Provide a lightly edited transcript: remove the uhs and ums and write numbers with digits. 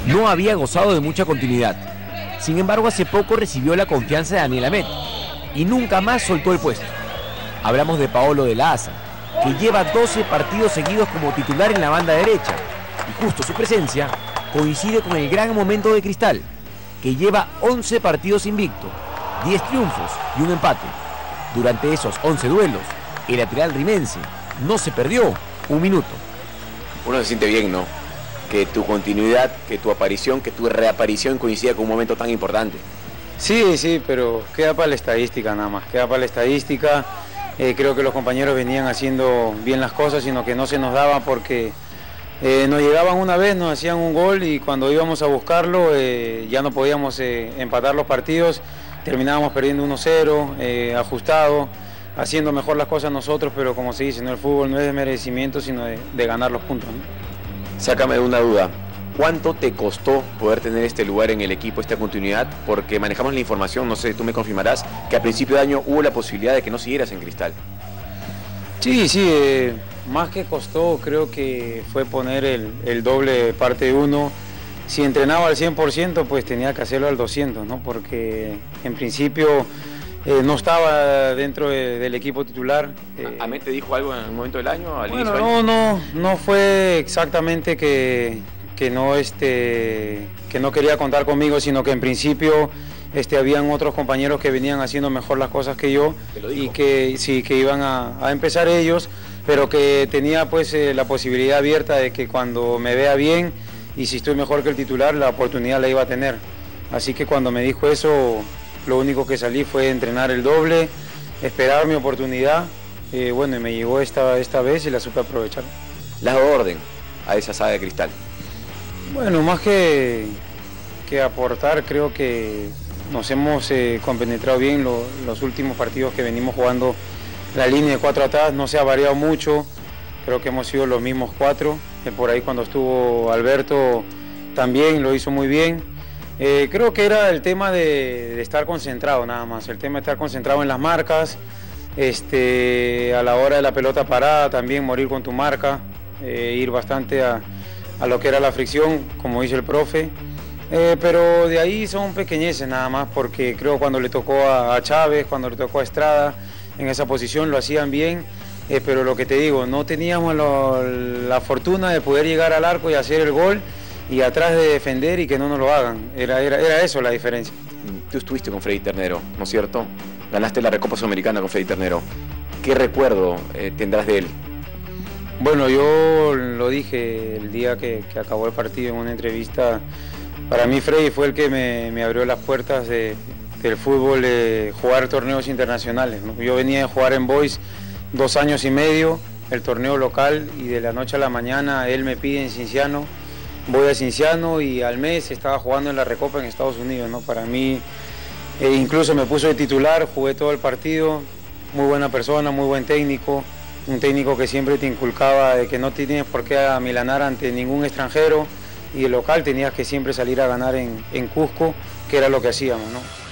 no había gozado de mucha continuidad. Sin embargo, hace poco recibió la confianza de Daniel Amet y nunca más soltó el puesto. Hablamos de Paolo de la Asa, que lleva 12 partidos seguidos como titular en la banda derecha, y justo su presencia coincide con el gran momento de Cristal, que lleva 11 partidos invicto, 10 triunfos y un empate. Durante esos 11 duelos, el lateral rimense no se perdió un minuto. Uno se siente bien, ¿no? Que tu continuidad, que tu aparición, que tu reaparición coincida con un momento tan importante. Sí, pero queda para la estadística nada más, queda para la estadística. Creo que los compañeros venían haciendo bien las cosas, sino que no se nos daba porque nos llegaban una vez, nos hacían un gol y cuando íbamos a buscarlo ya no podíamos empatar los partidos, terminábamos perdiendo 1-0, ajustado, haciendo mejor las cosas nosotros, pero como se dice, ¿no? El fútbol no es de merecimiento, sino de ganar los puntos, ¿no? Sácame de una duda. ¿Cuánto te costó poder tener este lugar en el equipo, esta continuidad? Porque manejamos la información, no sé, tú me confirmarás, que a principio de año hubo la posibilidad de que no siguieras en Cristal. Sí, más que costó, creo que fue poner el doble parte de uno. Si entrenaba al 100%, pues tenía que hacerlo al 200, ¿no? Porque en principio no estaba dentro del equipo titular. ¿Amet te dijo algo en el momento del año? Bueno, no fue exactamente que no quería contar conmigo, sino que en principio habían otros compañeros que venían haciendo mejor las cosas que yo y que sí, que iban a empezar ellos, pero que tenía pues la posibilidad abierta de que cuando me vea bien y si estoy mejor que el titular, la oportunidad la iba a tener. Así que cuando me dijo eso, lo único que salí fue entrenar el doble, esperar mi oportunidad, bueno, y me llegó esta vez y la supe aprovechar. ¿Le has dado orden a esa saga de Cristal? Bueno, más que aportar, creo que nos hemos compenetrado bien los últimos partidos que venimos jugando. La línea de 4 atrás no se ha variado mucho, creo que hemos sido los mismos 4. Por ahí cuando estuvo Alberto también lo hizo muy bien. Creo que era el tema de estar concentrado nada más, el tema de estar concentrado en las marcas, a la hora de la pelota parada también morir con tu marca, ir bastante a lo que era la fricción, como dice el profe, pero de ahí son pequeñeces nada más, porque creo cuando le tocó a Chávez, cuando le tocó a Estrada, en esa posición lo hacían bien, pero lo que te digo, no teníamos la fortuna de poder llegar al arco y hacer el gol, y atrás de defender y que no nos lo hagan, era eso la diferencia. Tú estuviste con Freddy Ternero, ¿no es cierto? Ganaste la Recopa Sudamericana con Freddy Ternero. ¿Qué recuerdo tendrás de él? Bueno, yo lo dije el día que acabó el partido en una entrevista. Para mí Freddy fue el que me abrió las puertas del fútbol, jugar torneos internacionales, ¿no? Yo venía de jugar en Boys 2 años y medio, el torneo local, y de la noche a la mañana él me pide en Cinciano, voy a Cinciano y al mes estaba jugando en la Recopa en Estados Unidos, ¿no? Para mí, incluso me puso de titular, jugué todo el partido, muy buena persona, muy buen técnico. Un técnico que siempre te inculcaba de que no tienes por qué amilanar ante ningún extranjero y el local tenías que siempre salir a ganar en Cusco, que era lo que hacíamos, ¿no?